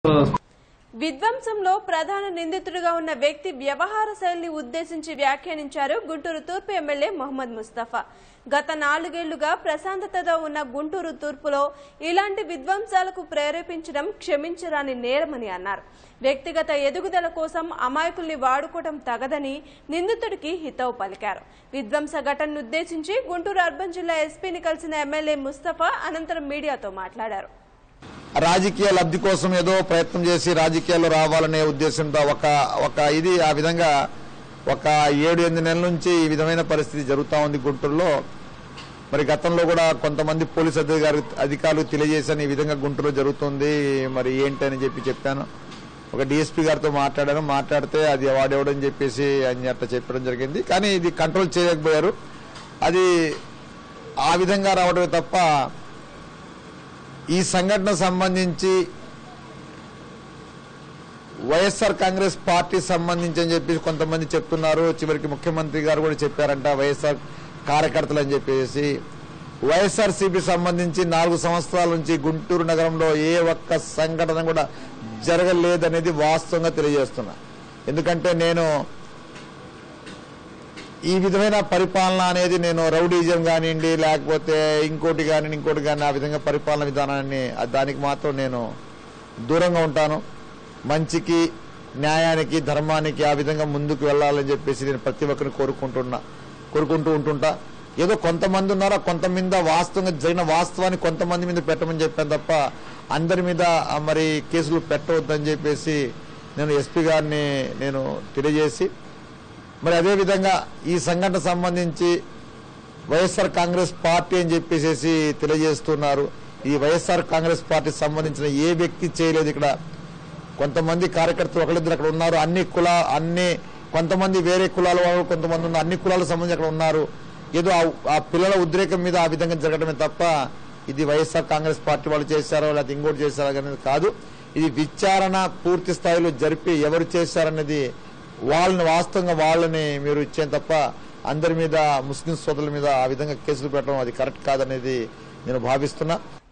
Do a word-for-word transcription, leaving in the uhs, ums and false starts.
విధ్వంసంలో ప్రధాన నిందితుడిగా ఉన్న వ్యక్తి వ్యవహార శైలిని ఉద్దేశించి వ్యాఖ్యానించారు గుంటూరు తూర్పు ఎమ్మెల్యే మొహమ్మద్ ముస్తఫా. గత నాలుగేళ్లుగా ప్రశాంతతతో ఉన్న గుంటూరు తూర్పులో ఇలాంటి విధ్వంసాలకు ప్రేరేపించడం క్షమించరాని నేరమని అన్నారు. వ్యక్తిగత ఎదుగుదల కోసం అమాయకుల్ని వాడుకోవడం తగదని నిందితుడికి హితవు పలికారు. విధ్వంస ఘటనను ఉద్దేశించి గుంటూరు అర్బన్ జిల్లా ఎస్పీని కలిసిన ఎమ్మెల్యే ముస్తఫా అనంతరం మీడియాతో మాట్లాడారు. రాజకీయ లబ్ధి కోసం ఏదో ప్రయత్నం చేసి రాజకీయాల్లో రావాలనే ఉద్దేశంతో ఒక ఒక ఇది ఆ విధంగా ఒక ఏడు ఎనిమిది నెలల నుంచి ఈ విధమైన పరిస్థితి జరుగుతూ ఉంది గుంటూరులో. మరి గతంలో కూడా కొంతమంది పోలీసు అధికారు అధికారులు తెలియజేశాను ఈ విధంగా గుంటూరులో జరుగుతుంది, మరి ఏంటి అని చెప్పి చెప్పాను. ఒక డీఎస్పీ గారితో మాట్లాడాను. మాట్లాడితే అది వాడేవడని చెప్పేసి అని అట్లా చెప్పడం జరిగింది. కానీ ఇది కంట్రోల్ చేయలేకపోయారు. అది ఆ విధంగా రావడమే తప్ప ఈ సంఘటన సంబంధించి వైఎస్ఆర్ కాంగ్రెస్ పార్టీ సంబంధించి అని చెప్పి కొంతమంది చెప్తున్నారు. చివరికి ముఖ్యమంత్రి గారు కూడా చెప్పారంట వైఎస్ఆర్ కార్యకర్తలు అని చెప్పేసి. వైఎస్ఆర్సీపీ సంబంధించి నాలుగు సంవత్సరాల నుంచి గుంటూరు నగరంలో ఏ ఒక్క సంఘటన కూడా జరగలేదనేది వాస్తవంగా తెలియజేస్తున్నా. ఎందుకంటే నేను ఈ విధమైన పరిపాలన అనేది నేను రౌడీజం కానివ్వండి లేకపోతే ఇంకోటి కానీ ఇంకోటి కానీ ఆ విధంగా పరిపాలన విధానాన్ని దానికి మాత్రం నేను దూరంగా ఉంటాను. మంచికి న్యాయానికి ధర్మానికి ఆ విధంగా ముందుకు వెళ్లాలని చెప్పేసి నేను ప్రతి ఒక్కరిని కోరుకుంటున్నా కోరుకుంటూ ఉంటుంటా. ఏదో కొంతమంది ఉన్నారో కొంతమంది వాస్తవంగా జరిగిన వాస్తవాన్ని కొంతమంది మీద పెట్టమని చెప్పాను తప్ప అందరి మీద మరి కేసులు పెట్టవద్దని చెప్పేసి నేను ఎస్పీ గారిని నేను తెలియజేసి, మరి అదేవిధంగా ఈ సంఘటన సంబంధించి వైఎస్ఆర్ కాంగ్రెస్ పార్టీ అని చెప్పేసి తెలియజేస్తున్నారు. ఈ వైఎస్ఆర్ కాంగ్రెస్ పార్టీ సంబంధించిన ఏ వ్యక్తి చేయలేదు. ఇక్కడ కొంతమంది కార్యకర్తలు ఒకరిద్దరు అక్కడ ఉన్నారు. అన్ని కుల అన్ని కొంతమంది వేరే కులాల వాళ్ళు కొంతమంది ఉన్నారు. అన్ని కులాలకు సంబంధించి అక్కడ ఉన్నారు. ఏదో ఆ పిల్లల ఉద్రేకం మీద ఆ విధంగా జరగడమే తప్ప ఇది వైఎస్ఆర్ కాంగ్రెస్ పార్టీ వాళ్ళు చేశారో లేకపోతే ఇంకోటి చేశారో అనేది కాదు. ఇది విచారణ పూర్తి స్థాయిలో జరిపి ఎవరు చేశారనేది వాళ్ళని వాస్తవంగా వాళ్ళని మీరు ఇచ్చేది తప్ప అందరి మీద ముస్లిం సోదరుల మీద ఆ విధంగా కేసులు పెట్టడం అది కరెక్ట్ కాదనేది నేను భావిస్తున్నా.